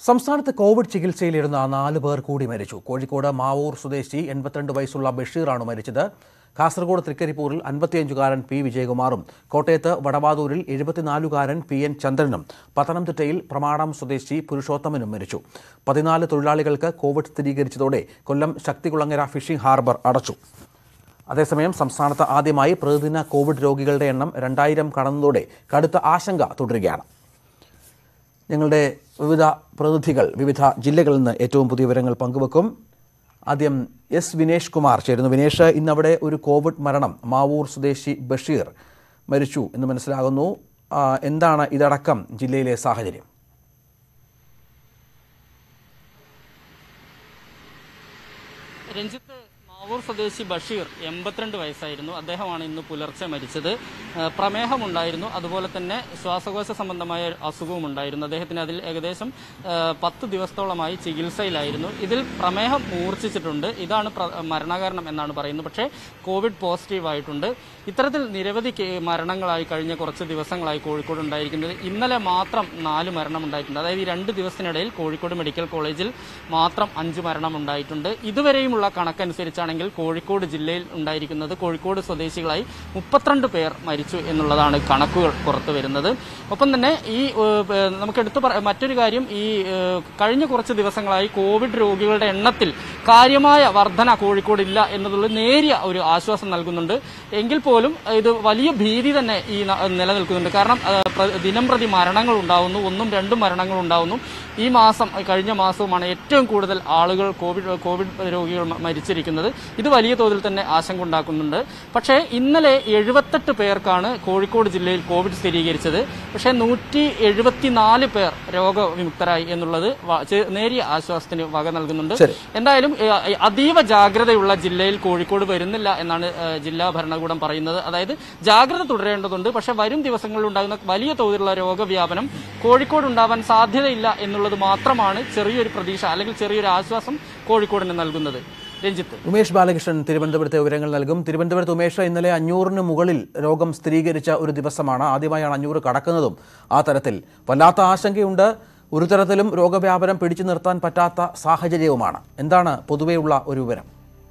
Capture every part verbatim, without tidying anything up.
സംസ്ഥാനത്ത് കോവിഡ് ചികിത്സയിലിരുന്ന നാല് പേർ കൂടി മരിച്ചു. കോഴിക്കോട് മാവൂർ സ്വദേശി എൺപത്തിരണ്ട് വയസ്സുള്ള ബഷീറാണ് മരിച്ചത്. കാസർഗോഡ് തൃക്കരിപ്പൂരിൽ അൻപത്തിയഞ്ചുകാരൻ പി വിജയകുമാറും കോട്ടയത്ത് വടവാതൂരിൽ എഴുപത്തിനാലുകാരൻ പി എൻ ചന്ദ്രനും പത്തനംതിട്ടയിൽ പ്രമാടം സ്വദേശി പുരുഷോത്തമനും മരിച്ചു. പതിനാല് തൊഴിലാളികൾക്ക് കോവിഡ് സ്ഥിരീകരിച്ചതോടെ കൊല്ലം ശക്തികുളങ്ങര ഫിഷിംഗ് ഹാർബർ അടച്ചു. അതേസമയം സംസ്ഥാനത്ത് ആദ്യമായി പ്രതിദിന കോവിഡ് രോഗികളുടെ എണ്ണം രണ്ടായിരം കടന്നതോടെ കടുത്ത ആശങ്ക തുടരുകയാണ്. ഞങ്ങളുടെ വിവിധ പ്രതിനിധികൾ വിവിധ ജില്ലകളിൽ നിന്ന് ഏറ്റവും പുതിയ വിവരങ്ങൾ പങ്കുവെക്കും. ആദ്യം എസ് വിനേഷ് കുമാർ ചേരുന്നു. വിനേഷ്, ഇന്നവിടെ ഒരു കോവിഡ് മരണം, മാവൂർ സ്വദേശി ബഷീർ മരിച്ചു എന്ന് മനസ്സിലാകുന്നു. എന്താണ് ഇതടക്കം ജില്ലയിലെ സാഹചര്യം? രഞ്ജിത്ത്, മാവൂർ സ്വദേശി ബഷീർ എൺപത്തിരണ്ട് വയസ്സായിരുന്നു. അദ്ദേഹമാണ് ഇന്ന് പുലർച്ചെ മരിച്ചത്. പ്രമേഹമുണ്ടായിരുന്നു, അതുപോലെ തന്നെ ശ്വാസകോശ സംബന്ധമായ അസുഖവും ഉണ്ടായിരുന്നു. അദ്ദേഹത്തിന് അതിൽ ഏകദേശം പത്ത് ദിവസത്തോളമായി ചികിത്സയിലായിരുന്നു. ഇതിൽ പ്രമേഹം മൂർച്ഛിച്ചിട്ടുണ്ട്. ഇതാണ് മരണകാരണം എന്നാണ് പറയുന്നത്. പക്ഷേ കോവിഡ് പോസിറ്റീവായിട്ടുണ്ട്. ഇത്തരത്തിൽ നിരവധി മരണങ്ങളായി കഴിഞ്ഞ കുറച്ച് ദിവസങ്ങളായി കോഴിക്കോട് ഉണ്ടായിരിക്കുന്നത്. ഇന്നലെ മാത്രം നാല് മരണം ഉണ്ടായിട്ടുണ്ട്. അതായത് ഈ രണ്ട് ദിവസത്തിനിടയിൽ കോഴിക്കോട് മെഡിക്കൽ കോളേജിൽ മാത്രം അഞ്ച് മരണം ഉണ്ടായിട്ടുണ്ട്. ഇതുവരെയുമുള്ള കണക്കനുസരിച്ചാണെങ്കിൽ കോഴിക്കോട് ജില്ലയിൽ ഉണ്ടായിരിക്കുന്നത് കോഴിക്കോട് സ്വദേശികളായി മുപ്പത്തിരണ്ട് പേർ മരിച്ചു എന്നുള്ളതാണ് കണക്കുകൾ പുറത്തു വരുന്നത്. ഒപ്പം തന്നെ ഈ നമുക്കെടുത്ത് മറ്റൊരു കാര്യം, ഈ കഴിഞ്ഞ കുറച്ച് ദിവസങ്ങളായി കോവിഡ് രോഗികളുടെ എണ്ണത്തിൽ കാര്യമായ വർധന കോഴിക്കോടില്ല എന്നതുള്ള നേരിയ ഒരു ആശ്വാസം നൽകുന്നുണ്ട്. എങ്കിൽ പോലും ഇത് വലിയ ഭീതി തന്നെ ഈ നിലനിൽക്കുന്നുണ്ട്. കാരണം ദിനം പ്രതി മരണങ്ങൾ ഉണ്ടാവുന്നു, ഒന്നും രണ്ടും മരണങ്ങൾ ഉണ്ടാവുന്നു. ഈ മാസം കഴിഞ്ഞ മാസവുമാണ് ഏറ്റവും കൂടുതൽ ആളുകൾ കോവിഡ് കോവിഡ് രോഗികൾ മരിച്ചിരിക്കുന്നത്. ഇത് വലിയ തോതിൽ തന്നെ ആശങ്ക ഉണ്ടാക്കുന്നുണ്ട്. പക്ഷേ ഇന്നലെ എഴുപത്തെട്ട് പേർക്കാണ് കോഴിക്കോട് ജില്ലയിൽ കോവിഡ് സ്ഥിരീകരിച്ചത്. പക്ഷേ നൂറ്റി എഴുപത്തിനാല് പേർ രോഗവിമുക്തരായി എന്നുള്ളത് നേരിയ ആശ്വാസത്തിന് വക നൽകുന്നുണ്ട്. എന്തായാലും അതീവ ജാഗ്രതയുള്ള ജില്ലയിൽ കോഴിക്കോട് വരുന്നില്ല എന്നാണ് ജില്ലാ ഭരണകൂടം പറയുന്നത്. അതായത് ജാഗ്രത തുടരേണ്ടതുണ്ട്. പക്ഷേ വരും ദിവസങ്ങളിൽ ഉണ്ടാകുന്ന വലിയ തോതിലുള്ള രോഗവ്യാപനം കോഴിക്കോട് ഉണ്ടാവാൻ സാധ്യതയില്ല എന്നുള്ളത് മാത്രമാണ് ചെറിയൊരു പ്രതീക്ഷ അല്ലെങ്കിൽ ചെറിയൊരു ആശ്വാസം കോഴിക്കോടിന് നൽകുന്നത്. രഞ്ജിത്ത്. ഉമേഷ് ബാലകൃഷ്ണൻ തിരുവനന്തപുരത്തെ വിവരങ്ങൾ നൽകും. തിരുവനന്തപുരത്ത് ഉമേഷ്, ഇന്നലെ അഞ്ഞൂറിന് മുകളിൽ രോഗം സ്ഥിരീകരിച്ച ഒരു ദിവസമാണ്. ആദ്യമായാണ് അഞ്ഞൂറ് കടക്കുന്നതും. ആ തരത്തിൽ വല്ലാത്ത ആശങ്കയുണ്ട്. ഒരു തരത്തിലും രോഗവ്യാപനം പിടിച്ചു നിർത്താൻ പറ്റാത്ത സാഹചര്യവുമാണ്. എന്താണ് പൊതുവെയുള്ള ഒരു വിവരം?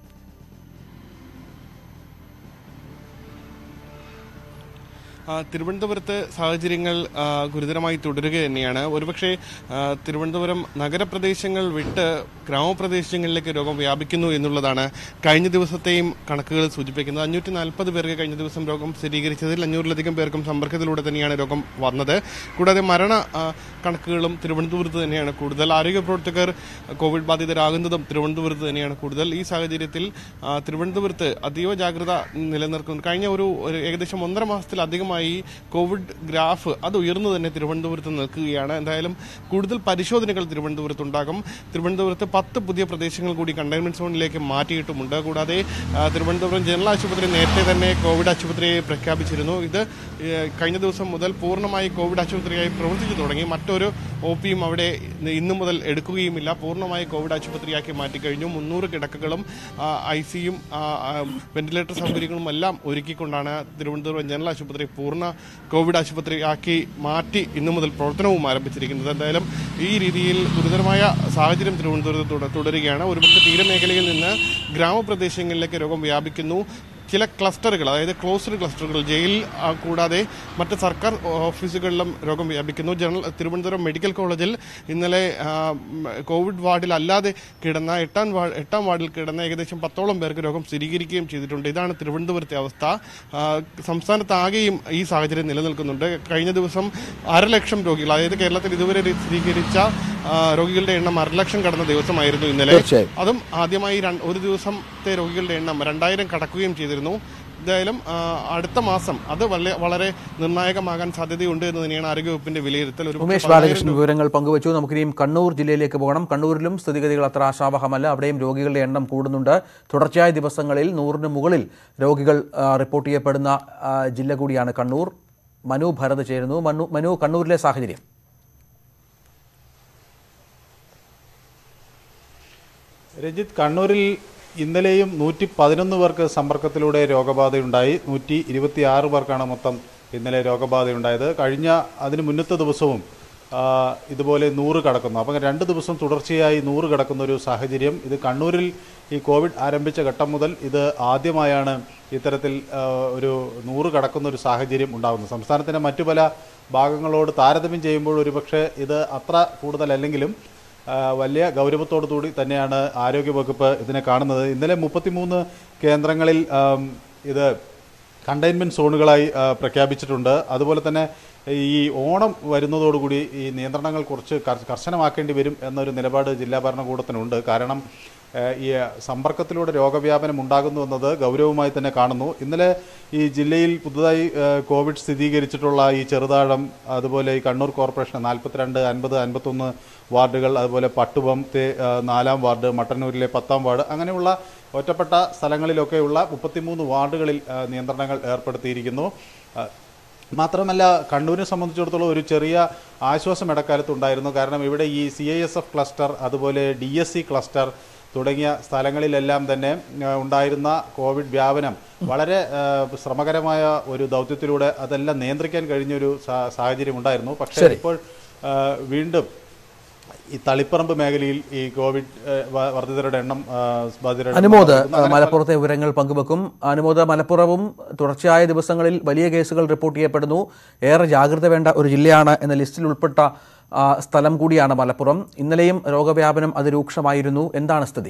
തിരുവനന്തപുരത്ത് സാഹചര്യങ്ങൾ ഗുരുതരമായി തുടരുക തന്നെയാണ്. ഒരുപക്ഷെ തിരുവനന്തപുരം നഗരപ്രദേശങ്ങൾ വിട്ട് ഗ്രാമപ്രദേശങ്ങളിലേക്ക് രോഗം വ്യാപിക്കുന്നു എന്നുള്ളതാണ് കഴിഞ്ഞ ദിവസത്തെയും കണക്കുകൾ സൂചിപ്പിക്കുന്നത്. അഞ്ഞൂറ്റി നാൽപ്പത് പേർക്ക് കഴിഞ്ഞ ദിവസം രോഗം സ്ഥിരീകരിച്ചതിൽ അഞ്ഞൂറിലധികം പേർക്കും സമ്പർക്കത്തിലൂടെ തന്നെയാണ് രോഗം വന്നത്. കൂടാതെ മരണ കണക്കുകളും തിരുവനന്തപുരത്ത് തന്നെയാണ് കൂടുതൽ. ആരോഗ്യ പ്രവർത്തകർ കോവിഡ് ബാധിതരാകുന്നതും തിരുവനന്തപുരത്ത് തന്നെയാണ് കൂടുതൽ. ഈ സാഹചര്യത്തിൽ തിരുവനന്തപുരത്ത് അതീവ ജാഗ്രത നിലനിർത്തുന്നു. കഴിഞ്ഞ ഒരു ഏകദേശം ഒന്നര മാസത്തിലധികം കോവിഡ് ഗ്രാഫ് അത് ഉയർന്നു തന്നെ തിരുവനന്തപുരത്ത് നിൽക്കുകയാണ്. എന്തായാലും കൂടുതൽ പരിശോധനകൾ തിരുവനന്തപുരത്ത് ഉണ്ടാകും. തിരുവനന്തപുരത്ത് പത്ത് പുതിയ പ്രദേശങ്ങൾ കൂടി കണ്ടെയ്ൻമെന്റ് സോണിലേക്ക് മാറ്റിയിട്ടുമുണ്ട്. കൂടാതെ തിരുവനന്തപുരം ജനറൽ ആശുപത്രി നേരത്തെ തന്നെ കോവിഡ് ആശുപത്രിയെ പ്രഖ്യാപിച്ചിരുന്നു. ഇത് കഴിഞ്ഞ ദിവസം മുതൽ പൂർണ്ണമായി കോവിഡ് ആശുപത്രിയായി പ്രവർത്തിച്ചു തുടങ്ങി. മറ്റൊരു ഒ പിയും അവിടെ ഇന്നു മുതൽ എടുക്കുകയുമില്ല. പൂർണ്ണമായി കോവിഡ് ആശുപത്രിയാക്കി മാറ്റിക്കഴിഞ്ഞു. മുന്നൂറ് കിടക്കകളും ഐ സിയും വെന്റിലേറ്റർ സൗകര്യങ്ങളും എല്ലാം ഒരുക്കിക്കൊണ്ടാണ് തിരുവനന്തപുരം ജനറൽ ആശുപത്രി പൂർണ്ണ കോവിഡ് ആശുപത്രിയാക്കി മാറ്റി ഇന്നു മുതൽ പ്രവർത്തനവും ആരംഭിച്ചിരിക്കുന്നത്. എന്തായാലും ഈ രീതിയിൽ ഗുരുതരമായ സാഹചര്യം തിരുവനന്തപുരത്ത് തുടരുകയാണ്. ഒരുപക്ഷെ തീരമേഖലയിൽ നിന്ന് ഗ്രാമപ്രദേശങ്ങളിലേക്ക് രോഗം വ്യാപിക്കുന്നു. ചില ക്ലസ്റ്ററുകൾ, അതായത് ക്ലോസ്ഡ് ക്ലസ്റ്ററുകൾ, ജയിൽ കൂടാതെ മറ്റ് സർക്കാർ ഓഫീസുകളിലും രോഗം വ്യാപിക്കുന്നു. ജനറൽ തിരുവനന്തപുരം മെഡിക്കൽ കോളേജിൽ ഇന്നലെ കോവിഡ് വാർഡിൽ അല്ലാതെ കിടന്ന എട്ടാം വാർഡ് എട്ടാം വാർഡിൽ കിടന്ന ഏകദേശം പത്തോളം പേർക്ക് രോഗം സ്ഥിരീകരിക്കുകയും ചെയ്തിട്ടുണ്ട്. ഇതാണ് തിരുവനന്തപുരത്തെ അവസ്ഥ. സംസ്ഥാനത്താകെയും ഈ സാഹചര്യം നിലനിൽക്കുന്നുണ്ട്. കഴിഞ്ഞ ദിവസം അരലക്ഷം രോഗികൾ, അതായത് കേരളത്തിൽ ഇതുവരെ സ്ഥിരീകരിച്ച രോഗികളുടെ എണ്ണം അരലക്ഷം കടന്ന ദിവസമായിരുന്നു ഇന്നലെ. അതും ആദ്യമായി ഒരു ദിവസത്തെ രോഗികളുടെ എണ്ണം രണ്ടായിരം കടക്കുകയും ചെയ്തിരുന്നു. എന്തായാലും അടുത്ത മാസം അത് വളരെ നിർണായകമാകാൻ സാധ്യതയുണ്ട് എന്ന് തന്നെയാണ് ആരോഗ്യവകുപ്പിന്റെ വിലയിരുത്തൽ. ഉമേഷ് ബാലകൃഷ്ണൻ വിവരങ്ങൾ പങ്കുവച്ചു. നമുക്കിനിയും കണ്ണൂർ ജില്ലയിലേക്ക് പോകണം. കണ്ണൂരിലും സ്ഥിതിഗതികൾ അത്ര ആശാവഹമല്ല. അവിടെയും രോഗികളുടെ എണ്ണം കൂടുന്നുണ്ട്. തുടർച്ചയായ ദിവസങ്ങളിൽ നൂറിന് മുകളിൽ രോഗികൾ റിപ്പോർട്ട് ചെയ്യപ്പെടുന്ന ജില്ല കൂടിയാണ് കണ്ണൂർ. മനു ഭരത് ചേരുന്നു. മനു മനു കണ്ണൂരിലെ സാഹചര്യം? രഞ്ജിത്ത്, കണ്ണൂരിൽ ഇന്നലെയും നൂറ്റി പതിനൊന്ന് പേർക്ക് സമ്പർക്കത്തിലൂടെ രോഗബാധയുണ്ടായി. നൂറ്റി ഇരുപത്തി ആറ് പേർക്കാണ് മൊത്തം ഇന്നലെ രോഗബാധയുണ്ടായത്. കഴിഞ്ഞ അതിന് മുന്നത്തെ ദിവസവും ഇതുപോലെ നൂറ് കടക്കുന്നു. അപ്പം രണ്ട് ദിവസം തുടർച്ചയായി നൂറ് കടക്കുന്ന ഒരു സാഹചര്യം. ഇത് കണ്ണൂരിൽ ഈ കോവിഡ് ആരംഭിച്ച ഘട്ടം മുതൽ ഇത് ആദ്യമായാണ് ഇത്തരത്തിൽ ഒരു നൂറ് കടക്കുന്ന ഒരു സാഹചര്യം ഉണ്ടാകുന്നത്. സംസ്ഥാനത്തിൻ്റെ മറ്റു പല ഭാഗങ്ങളോട് താരതമ്യം ചെയ്യുമ്പോൾ ഒരുപക്ഷെ ഇത് അത്ര കൂടുതലല്ലെങ്കിലും വലിയ ഗൗരവത്തോടു കൂടി തന്നെയാണ് ആരോഗ്യവകുപ്പ് ഇതിനെ കാണുന്നത്. ഇന്നലെ മുപ്പത്തിമൂന്ന് കേന്ദ്രങ്ങളിൽ ഇത് കണ്ടെയ്ൻമെൻറ്റ് സോണുകളായി പ്രഖ്യാപിച്ചിട്ടുണ്ട്. അതുപോലെ തന്നെ ഈ ഓണം വരുന്നതോടുകൂടി ഈ നിയന്ത്രണങ്ങൾ കുറച്ച് കർശനമാക്കേണ്ടി വരും എന്നൊരു നിലപാട് ജില്ലാ ഭരണകൂടത്തിനുണ്ട്. കാരണം ഈ സമ്പർക്കത്തിലൂടെ രോഗവ്യാപനം ഉണ്ടാകുന്നു എന്നത് ഗൗരവമായി തന്നെ കാണുന്നു. ഇന്നലെ ഈ ജില്ലയിൽ പുതുതായി കോവിഡ് സ്ഥിരീകരിച്ചിട്ടുള്ള ഈ ചെറുതാഴം, അതുപോലെ ഈ കണ്ണൂർ കോർപ്പറേഷൻ നാൽപ്പത്തിരണ്ട് അൻപത് അൻപത്തൊന്ന് വാർഡുകൾ, അതുപോലെ പട്ടുവം നാലാം വാർഡ്, മട്ടന്നൂരിലെ പത്താം വാർഡ്, അങ്ങനെയുള്ള ഒറ്റപ്പെട്ട സ്ഥലങ്ങളിലൊക്കെയുള്ള മുപ്പത്തിമൂന്ന് വാർഡുകളിൽ നിയന്ത്രണങ്ങൾ ഏർപ്പെടുത്തിയിരിക്കുന്നു. മാത്രമല്ല കണ്ണൂരിനെ സംബന്ധിച്ചിടത്തോളം ഒരു ചെറിയ ആശ്വാസം ഇടക്കാലത്തുണ്ടായിരുന്നു. കാരണം ഇവിടെ ഈ C I S F cluster, അതുപോലെ ഡി എസ് സി ക്ലസ്റ്റർ തുടങ്ങിയ സ്ഥലങ്ങളിലെല്ലാം തന്നെ ഉണ്ടായിരുന്ന കോവിഡ് വ്യാപനം വളരെ ശ്രമകരമായ ഒരു ദൗത്യത്തിലൂടെ അതെല്ലാം നിയന്ത്രിക്കാൻ കഴിഞ്ഞൊരു സാഹചര്യം ഉണ്ടായിരുന്നു. പക്ഷേ ഇപ്പോൾ വീണ്ടും ഈ തളിപ്പറമ്പ് മേഖലയിൽ ഈ കോവിഡ് വർദ്ധിതരുടെ എണ്ണം അനുമോദ് മലപ്പുറത്തെ വിവരങ്ങൾ പങ്കുവെക്കും. അനുമോദ്, മലപ്പുറവും തുടർച്ചയായ ദിവസങ്ങളിൽ വലിയ കേസുകൾ റിപ്പോർട്ട് ചെയ്യപ്പെടുന്നു. ഏറെ ജാഗ്രത വേണ്ട ഒരു ജില്ലയാണ് എന്ന ലിസ്റ്റിൽ ഉൾപ്പെട്ട സ്ഥലം കൂടിയാണ് മലപ്പുറം. ഇന്നലെയും രോഗവ്യാപനം അതിരൂക്ഷമായിരുന്നു. എന്താണ് സ്ഥിതി?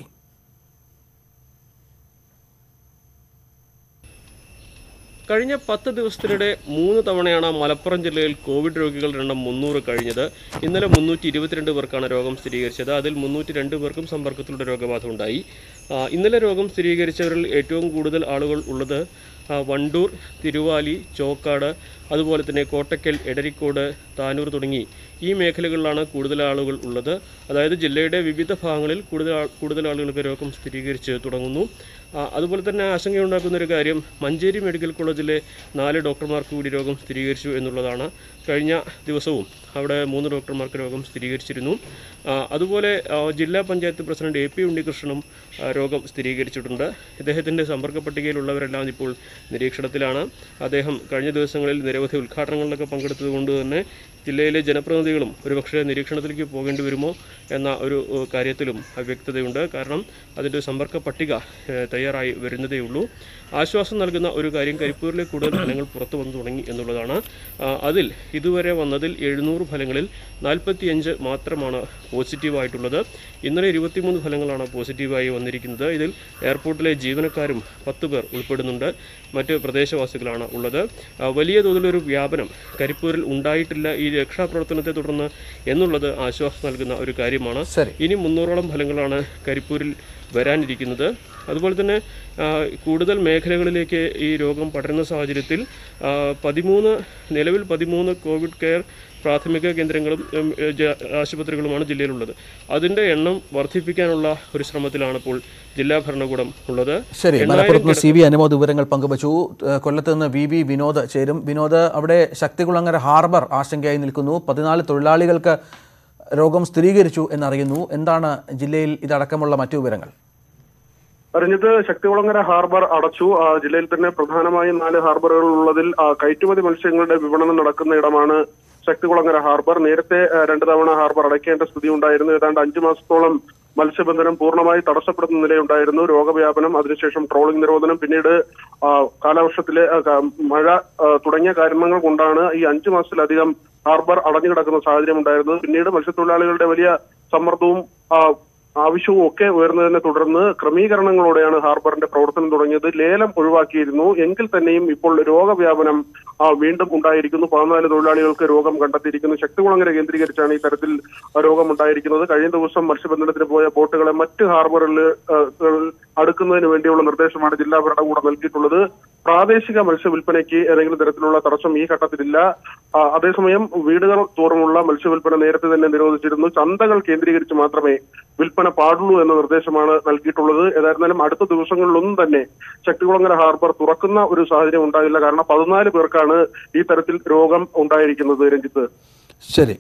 കഴിഞ്ഞ പത്ത് ദിവസത്തിനിടെ മൂന്ന് തവണയാണ് മലപ്പുറം ജില്ലയിൽ കോവിഡ് രോഗികളുടെ എണ്ണം മുന്നൂറ് കഴിഞ്ഞത്. ഇന്നലെ മുന്നൂറ്റി ഇരുപത്തിരണ്ട് പേർക്കാണ് രോഗം സ്ഥിരീകരിച്ചത്. അതിൽ മുന്നൂറ്റി രണ്ട് പേർക്കും സമ്പർക്കത്തിലൂടെ രോഗബാധ ഉണ്ടായി. ഇന്നലെ രോഗം സ്ഥിരീകരിച്ചവരിൽ ഏറ്റവും കൂടുതൽ ആളുകൾ ഉള്ളത് വണ്ടൂർ, തിരുവാലി, ചോക്കാട്, അതുപോലെ തന്നെ കോട്ടക്കൽ, എടരിക്കോട്, താനൂർ തുടങ്ങി ഈ മേഖലകളിലാണ് കൂടുതൽ ആളുകൾ ഉള്ളത്. അതായത് ജില്ലയുടെ വിവിധ ഭാഗങ്ങളിൽ കൂടുതൽ കൂടുതൽ ആളുകൾക്ക് രോഗം സ്ഥിരീകരിച്ച് തുടങ്ങുന്നു. അതുപോലെ തന്നെ ആശങ്കയുണ്ടാക്കുന്ന ഒരു കാര്യം മഞ്ചേരി മെഡിക്കൽ കോളേജിലെ നാല് ഡോക്ടർമാർക്ക് കൂടി രോഗം സ്ഥിരീകരിച്ചു എന്നുള്ളതാണ്. കഴിഞ്ഞ ദിവസവും അവിടെ മൂന്ന് ഡോക്ടർമാർക്ക് രോഗം സ്ഥിരീകരിച്ചിരുന്നു. അതുപോലെ ജില്ലാ പഞ്ചായത്ത് പ്രസിഡന്റ് എ പി ഉണ്ണികൃഷ്ണനും രോഗം സ്ഥിരീകരിച്ചിട്ടുണ്ട്. ഇദ്ദേഹത്തിൻ്റെ സമ്പർക്ക പട്ടികയിലുള്ളവരെല്ലാം ഇപ്പോൾ നിരീക്ഷണത്തിലാണ്. അദ്ദേഹം കഴിഞ്ഞ ദിവസങ്ങളിൽ നിരവധി ഉദ്ഘാടനങ്ങളിലൊക്കെ പങ്കെടുത്തതുകൊണ്ട് തന്നെ ജില്ലയിലെ ജനപ്രതിനിധികളും ഒരുപക്ഷെ നിരീക്ഷണത്തിലേക്ക് പോകേണ്ടി വരുമോ എന്ന ഒരു കാര്യത്തിലും അവ്യക്തതയുണ്ട്. കാരണം അതിൻ്റെ സമ്പർക്ക പട്ടിക തയ്യാറായി വരുന്നതേയുള്ളൂ. ആശ്വാസം നൽകുന്ന ഒരു കാര്യം കരിപ്പൂരിലെ കൂടുതൽ ഫലങ്ങൾ പുറത്തു വന്നു തുടങ്ങി എന്നുള്ളതാണ്. അതിൽ ഇതുവരെ വന്നതിൽ എഴുന്നൂറ് ഫലങ്ങളിൽ നാൽപ്പത്തിയഞ്ച് മാത്രമാണ് പോസിറ്റീവായിട്ടുള്ളത്. ഇന്നലെ ഇരുപത്തിമൂന്ന് ഫലങ്ങളാണ് പോസിറ്റീവായി വന്നിരിക്കുന്നത്. ഇതിൽ എയർപോർട്ടിലെ ജീവനക്കാരും പത്ത് പേർ ഉൾപ്പെടുന്നുണ്ട്. മറ്റ് പ്രദേശവാസികളാണ് ഉള്ളത്. വലിയ തോതിലൊരു വ്യാപനം കരിപ്പൂരിൽ ഉണ്ടായിട്ടില്ല ഈ രക്ഷാപ്രവർത്തനത്തെ തുടർന്ന് എന്നുള്ളത് ആശ്വാസം നൽകുന്ന ഒരു കാര്യമാണ്. ഇനി മുന്നൂറോളം ഫലങ്ങളാണ് കരിപ്പൂരിൽ വരാനിരിക്കുന്നത്. അതുപോലെ തന്നെ കൂടുതൽ മേഖലകളിലേക്ക് ഈ രോഗം പടരുന്ന സാഹചര്യത്തിൽ പതിമൂന്ന് നിലവിൽ പതിമൂന്ന് കോവിഡ് കെയർ പ്രാഥമിക കേന്ദ്രങ്ങളും ആശുപത്രികളുമാണ് ജില്ലയിലുള്ളത്. അതിൻ്റെ എണ്ണം വർദ്ധിപ്പിക്കാനുള്ള ഒരു ശ്രമത്തിലാണ് ഇപ്പോൾ ജില്ലാ ഭരണകൂടം ഉള്ളത്. ശരി, മലപ്പുറത്ത് നിന്ന് സി വി അനുമോദ് വിവരങ്ങൾ പങ്കുവച്ചു. കൊല്ലത്ത് നിന്ന് വി വി വിനോദ് ചേരും. വിനോദ്, അവിടെ ശക്തികുളങ്ങര ഹാർബർ ആശങ്കയായി നിൽക്കുന്നു. പതിനാല് തൊഴിലാളികൾക്ക് രോഗം സ്ഥിരീകരിച്ചു എന്നറിയുന്നു. എന്താണ് ജില്ലയിൽ ഇതടക്കമുള്ള മറ്റു വിവരങ്ങൾ? അറിഞ്ഞത് ശക്തികുളങ്ങര ഹാർബർ അടച്ചു. ജില്ലയിൽ തന്നെ പ്രധാനമായും നാല് ഹാർബറുകൾ ഉള്ളതിൽ കയറ്റുമതി മത്സ്യങ്ങളുടെ വിപണനം നടക്കുന്ന ഇടമാണ് ശക്തികുളങ്ങര ഹാർബർ. നേരത്തെ രണ്ടു തവണ ഹാർബർ അടയ്ക്കേണ്ട സ്ഥിതി ഉണ്ടായിരുന്നു. ഏതാണ്ട് അഞ്ചു മാസത്തോളം മത്സ്യബന്ധനം പൂർണ്ണമായി തടസ്സപ്പെടുന്ന നിലയുണ്ടായിരുന്നു. രോഗവ്യാപനം, അതിനുശേഷം ട്രോളിംഗ് നിരോധനം, പിന്നീട് കാലവർഷത്തിലെ മഴ തുടങ്ങിയ കാരണങ്ങൾ കൊണ്ടാണ് ഈ അഞ്ചു മാസത്തിലധികം ഹാർബർ അടഞ്ഞു കിടക്കുന്ന സാഹചര്യം ഉണ്ടായിരുന്നത്. പിന്നീട് മത്സ്യത്തൊഴിലാളികളുടെ വലിയ സമ്മർദ്ദവും ആവശ്യവും ഒക്കെ ഉയർന്നതിനെ തുടർന്ന് ക്രമീകരണങ്ങളോടെയാണ് ഹാർബറിന്റെ പ്രവർത്തനം തുടങ്ങിയത്. ലേലം ഒഴിവാക്കിയിരുന്നു. എങ്കിൽ തന്നെയും ഇപ്പോൾ രോഗവ്യാപനം വീണ്ടും ഉണ്ടായിരിക്കുന്നു. പതിനാല് തൊഴിലാളികൾക്ക് രോഗം കണ്ടെത്തിയിരിക്കുന്നു. ശക്തികുളങ്ങര കേന്ദ്രീകരിച്ചാണ് ഈ തരത്തിൽ രോഗം ഉണ്ടായിരിക്കുന്നത്. കഴിഞ്ഞ ദിവസം മത്സ്യബന്ധനത്തിന് പോയ ബോട്ടുകളെ മറ്റ് ഹാർബറിൽ അടുക്കുന്നതിന് വേണ്ടിയുള്ള നിർദ്ദേശമാണ് ജില്ലാ ഭരണകൂടം നൽകിയിട്ടുള്ളത്. പ്രാദേശിക മത്സ്യവില്പനയ്ക്ക് ഏതെങ്കിലും തരത്തിലുള്ള തടസ്സം ഈ ഘട്ടത്തിലില്ല. അതേസമയം വീടുകൾ തോറുമുള്ള മത്സ്യവില്പന നേരത്തെ തന്നെ നിരോധിച്ചിരുന്നു. ചന്തകൾ കേന്ദ്രീകരിച്ച് മാത്രമേ വിൽപ്പന പാടുള്ളൂ എന്ന നിർദ്ദേശമാണ് നൽകിയിട്ടുള്ളത്. ഏതായിരുന്നാലും അടുത്ത ദിവസങ്ങളിലൊന്നും തന്നെ ശക്തികുളങ്ങര ഹാർബർ തുറക്കുന്ന ഒരു സാഹചര്യം ഉണ്ടാകില്ല. കാരണം പതിനാല് പേർക്കാണ് ഈ തരത്തിൽ രോഗം ഉണ്ടായിരിക്കുന്നത്. രഞ്ജിത്ത്, ശരി.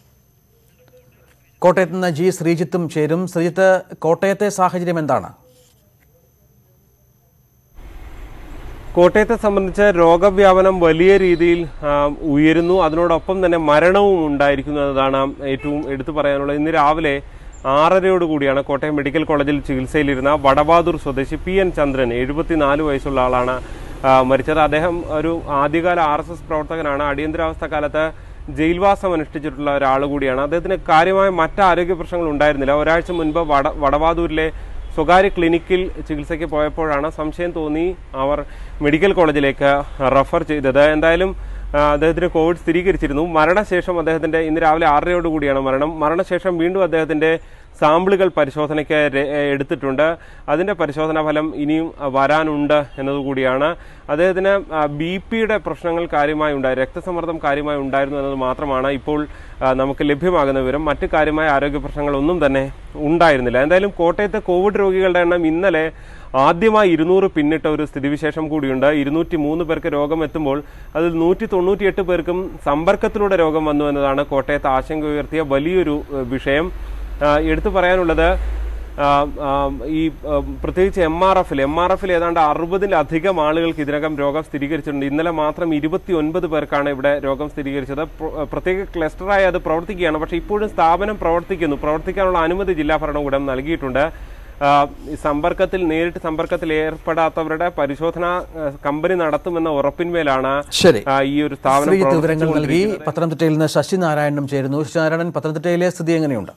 കോട്ടയത്ത് നിന്ന് ജി ശ്രീജിത്തും ചേരും. ശ്രീജിത്ത്, കോട്ടയത്തെ സാഹചര്യം എന്താണ്? കോട്ടയത്തെ സംബന്ധിച്ച് രോഗവ്യാപനം വലിയ രീതിയിൽ ഉയരുന്നു, അതിനോടൊപ്പം തന്നെ മരണവും ഉണ്ടായിരിക്കുന്നു എന്നതാണ് ഏറ്റവും എടുത്തു പറയാനുള്ളത്. ഇന്ന് രാവിലെ ആറരയോടുകൂടിയാണ് കോട്ടയം മെഡിക്കൽ കോളേജിൽ ചികിത്സയിലിരുന്ന വടവാതൂർ സ്വദേശി പി എൻ ചന്ദ്രൻ, എഴുപത്തിനാല് വയസ്സുള്ള ആളാണ് മരിച്ചത്. അദ്ദേഹം ഒരു ആദ്യകാല ആർ എസ് എസ് പ്രവർത്തകനാണ്. അടിയന്തരാവസ്ഥ കാലത്ത് ജയിൽവാസം അനുഷ്ഠിച്ചിട്ടുള്ള ഒരാൾ കൂടിയാണ്. അദ്ദേഹത്തിന് കാര്യമായ മറ്റ് ആരോഗ്യ പ്രശ്നങ്ങൾ ഉണ്ടായിരുന്നില്ല. ഒരാഴ്ച മുൻപ് വട വടവാതൂരിലെ സ്വകാര്യ ക്ലിനിക്കിൽ ചികിത്സയ്ക്ക് പോയപ്പോഴാണ് സംശയം തോന്നി അവർ മെഡിക്കൽ കോളേജിലേക്ക് റെഫർ ചെയ്തത്. എന്തായാലും അദ്ദേഹത്തിന് കോവിഡ് സ്ഥിരീകരിച്ചിരുന്നു. മരണശേഷം അദ്ദേഹത്തിന്റെ ഇന്ന് രാവിലെ ആറരയോട് കൂടിയാണ് മരണം. മരണശേഷം വീണ്ടും അദ്ദേഹത്തിന്റെ സാമ്പിളുകൾ പരിശോധനയ്ക്ക് എടുത്തിട്ടുണ്ട്. അതിന്റെ പരിശോധനാ ഫലം ഇനിയും വരാനുണ്ട് എന്നതുകൂടിയാണ്. അദ്ദേഹത്തിന് ബി പിയുടെ പ്രശ്നങ്ങൾ കാര്യമായി ഉണ്ടായി, രക്തസമ്മർദ്ദം കാര്യമായി ഉണ്ടായിരുന്നു എന്നത് മാത്രമാണ് ഇപ്പോൾ നമുക്ക് ലഭ്യമാകുന്ന വിവരം. മറ്റ് കാര്യമായ ആരോഗ്യ പ്രശ്നങ്ങളൊന്നും തന്നെ ഉണ്ടായിരുന്നില്ല. എന്തായാലും കോട്ടയത്തെ കോവിഡ് രോഗികളുടെ എണ്ണം ഇന്നലെ ആദ്യമായി ഇരുന്നൂറ് പിന്നിട്ട ഒരു സ്ഥിതിവിശേഷം കൂടിയുണ്ട്. ഇരുന്നൂറ്റി മൂന്ന് പേർക്ക് രോഗം എത്തുമ്പോൾ അതിൽ നൂറ്റി തൊണ്ണൂറ്റിയെട്ട് പേർക്കും സമ്പർക്കത്തിലൂടെ രോഗം വന്നു എന്നതാണ് കോട്ടയത്ത് ആശങ്ക ഉയർത്തിയ വലിയൊരു വിഷയം. എടുത്തു പറയാനുള്ളത് ഈ പ്രത്യേകിച്ച് എം ആർ എഫിൽ എം ആർ എഫിൽ ഏതാണ്ട് അറുപതിലധികം ആളുകൾക്ക് ഇതിനകം രോഗം സ്ഥിരീകരിച്ചിട്ടുണ്ട്. ഇന്നലെ മാത്രം ഇരുപത്തി ഒൻപത് പേർക്കാണ് ഇവിടെ രോഗം സ്ഥിരീകരിച്ചത്. പ്രത്യേക ക്ലസ്റ്ററായി അത് പ്രവർത്തിക്കുകയാണ്. പക്ഷേ ഇപ്പോഴും സ്ഥാപനം പ്രവർത്തിക്കുന്നു. പ്രവർത്തിക്കാനുള്ള അനുമതി ജില്ലാ ഭരണകൂടം നൽകിയിട്ടുണ്ട്. സമ്പർക്കത്തിൽ നേരിട്ട് സമ്പർക്കത്തിൽ ഏർപ്പെടാത്തവരുടെ പരിശോധന കമ്പനി നടത്തുമെന്ന ഉറപ്പിന്മേലാണ് ഈ ഒരു സ്ഥാപനം. വിവരങ്ങൾ നൽകി പത്തനംതിട്ടയിൽ നിന്ന് ശശിനാരായണനും ചേരുന്നു. ശശിനാരായണൻ, പത്തനംതിട്ടയിലെ സ്ഥിതി എങ്ങനെയുണ്ട്?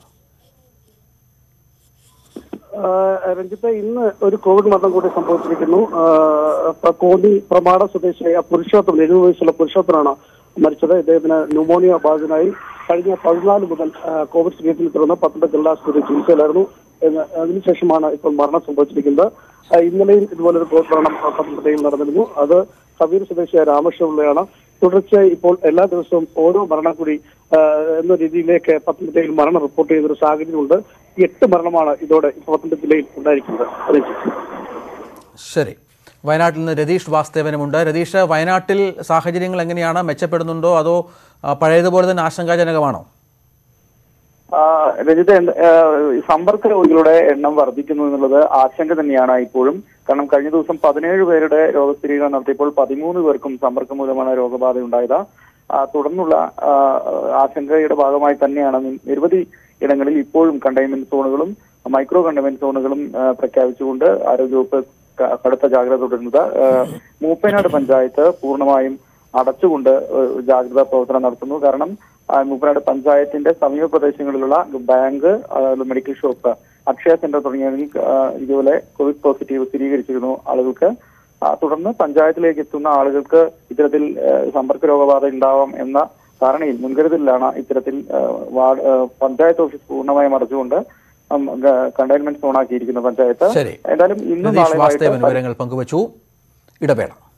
രഞ്ജിത്ത്, ഇന്ന് ഒരു കോവിഡ് മരണം കൂടി സംഭവിച്ചിരിക്കുന്നു. കോന്നി പ്രമാട സ്വദേശിയായ പുരുഷോത്തമൻ, എഴുപത് വയസ്സുള്ള പുരുഷോത്തനാണ് മരിച്ചത്. ഇദ്ദേഹത്തിന് ന്യൂമോണിയ ബാധിതനായി കഴിഞ്ഞ പതിനാല് മുതൽ കോവിഡ് സ്ഥിരീകരണത്തിൽ തുടർന്ന് പത്തനംതിട്ട ജില്ലാ ആശുപത്രി ചികിത്സയിലായിരുന്നു. അതിനുശേഷമാണ് ഇപ്പോൾ മരണം സംഭവിച്ചിരിക്കുന്നത്. ഇന്നലെയും ഇതുപോലൊരു കോവിഡ് മരണം പത്തനംതിട്ടയിൽ നടന്നിരുന്നു. അത് കവിയൂർ സ്വദേശിയായ രാമകൃഷ്ണപിള്ളയാണ്. തുടർച്ചയായി ഇപ്പോൾ എല്ലാ ദിവസവും ഓരോ മരണം കൂടി എന്ന രീതിയിലേക്ക് പത്തനംതിട്ടയിൽ മരണം റിപ്പോർട്ട് ചെയ്തൊരു സാഹചര്യമുണ്ട്. എട്ട് മരണമാണ് ഇതോടെ പത്തനംതിട്ട ജില്ലയിൽ ഉണ്ടായിരിക്കുന്നത്. ശരി, വയനാട്ടിൽ നിന്ന് രതീഷ് വാസ്തവനുമുണ്ട്. രതീഷ്, വയനാട്ടിൽ സാഹചര്യങ്ങൾ എങ്ങനെയാണ്? മെച്ചപ്പെടുന്നുണ്ടോ അതോ പഴയതുപോലെ തന്നെ ആശങ്കാജനകമാണോ? രഞ്ജിത്ത്, സമ്പർക്ക രോഗികളുടെ എണ്ണം വർദ്ധിക്കുന്നു എന്നുള്ളത് ആശങ്ക തന്നെയാണ് ഇപ്പോഴും. കാരണം കഴിഞ്ഞ ദിവസം പതിനേഴ് പേരുടെ രോഗസ്ഥിരീകരണം നടത്തിയപ്പോൾ പതിമൂന്ന് പേർക്കും സമ്പർക്കം മൂലമാണ് രോഗബാധ ഉണ്ടായത്. തുടർന്നുള്ള ആശങ്കയുടെ ഭാഗമായി തന്നെയാണ് നിരവധി ഇടങ്ങളിൽ ഇപ്പോഴും കണ്ടെയ്ൻമെന്റ് സോണുകളും മൈക്രോ കണ്ടെയ്ൻമെന്റ് സോണുകളും പ്രഖ്യാപിച്ചുകൊണ്ട് ആരോഗ്യവകുപ്പ് കടുത്ത ജാഗ്രത തുടരുന്നത്. മൂപ്പനാട് പഞ്ചായത്ത് പൂർണ്ണമായും അടച്ചുകൊണ്ട് ജാഗ്രതാ പ്രവർത്തനം നടത്തുന്നു. കാരണം മൂപ്പനാട് പഞ്ചായത്തിന്റെ സമീപ പ്രദേശങ്ങളിലുള്ള bank, medical shop, Akshaya centre തുടങ്ങിയവയിൽ ഇതുപോലെ കോവിഡ് പോസിറ്റീവ് സ്ഥിരീകരിച്ചിരുന്നു ആളുകൾക്ക്. തുടർന്ന് പഞ്ചായത്തിലേക്ക് എത്തുന്ന ആളുകൾക്ക് ഇത്തരത്തിൽ സമ്പർക്ക രോഗബാധ ഉണ്ടാവാം എന്ന ധാരണയിൽ മുൻകരുതലിലാണ് ഇത്തരത്തിൽ പഞ്ചായത്ത് ഓഫീസ് പൂർണ്ണമായും അടച്ചുകൊണ്ട് കണ്ടെയ്ൻമെന്റ് സോണാക്കിയിരിക്കുന്ന പഞ്ചായത്ത്. എന്തായാലും ഇന്നും നാളെ വിവരങ്ങൾ പങ്കുവച്ചു. ഇടവേള.